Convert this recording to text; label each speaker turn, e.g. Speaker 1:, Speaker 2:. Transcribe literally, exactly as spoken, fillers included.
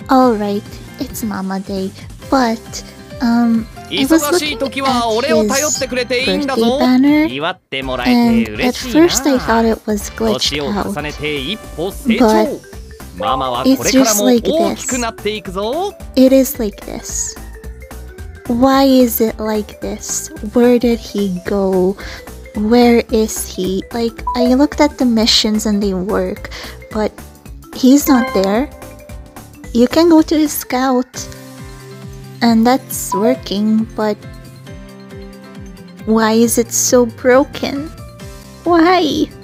Speaker 1: Alright, it's Mama Day, but um I was looking at his birthday banner, and at first I thought it was glitched out, but it's just like this. It is like this. Why is it like this? Where did he go? Where is he? Like, I looked at the missions and they work, but he's not there. You can go to his scout, and that's working, but why is it so broken? Why?